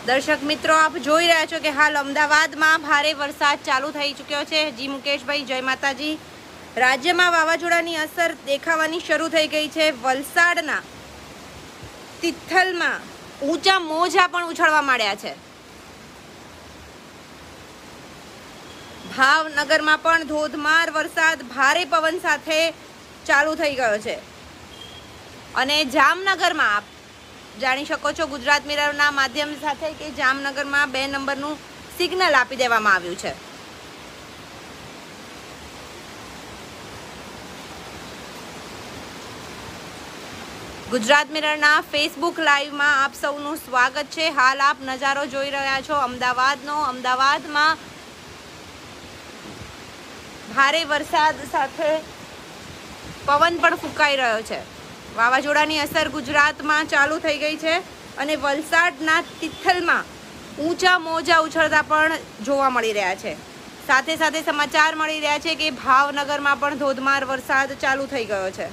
દર્શક મિત્રો, આપ જોઈ રહ્યા છો કે હાલ અમદાવાદમાં ભારે વરસાદ ચાલુ થઈ ચૂક્યો છે. જી મુકેશભાઈ, જય માતાજી. રાજ્યમાં વાવાઝોડાની અસર દેખાવાની શરૂ થઈ ગઈ છે. વલસાડના તિથલમાં ઊંચા મોજા પણ ઉછળવા માંડ્યા છે. ભાવનગરમાં પણ ધોધમાર વરસાદ ભારે પવન સાથે ચાલુ થઈ ગયો છે. અને જામનગરમાં આપ જાણી શકો છો ગુજરાત મિરરના માધ્યમ સાથે કે જામનગરમાં 2 નંબરનું સિગ્નલ આપી દેવામાં આવ્યું છે. ગુજરાત મિરરના ફેસબુક લાઈવમાં આપ સૌનું સ્વાગત છે. હાલ આપ નજારો જોઈ રહ્યા છો અમદાવાદનો. અમદાવાદમાં ભારે વરસાદ સાથે પવન પણ ફૂંકાઈ રહ્યો છે. વાવાઝોડાની અસર ગુજરાતમાં ચાલુ થઈ ગઈ છે અને વલસાડના તિથલમાં ઊંચા મોજા ઉછળતા પણ જોવા મળી રહ્યા છે. સાથે સાથે સમાચાર મળી રહ્યા છે કે ભાવનગરમાં પણ ધોધમાર વરસાદ ચાલુ થઈ ગયો છે.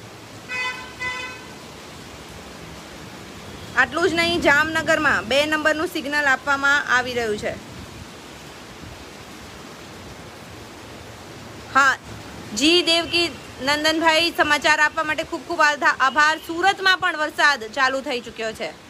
આટલું જ નહીં, જામનગરમાં 2 નંબરનું સિગ્નલ આપવામાં આવી રહ્યું છે. હા જી દેવકી નંદનભાઈ, સમાચાર આપવા માટે ખૂબ ખૂબ આભાર. સુરતમાં પણ વરસાદ ચાલુ થઈ ચૂક્યો છે.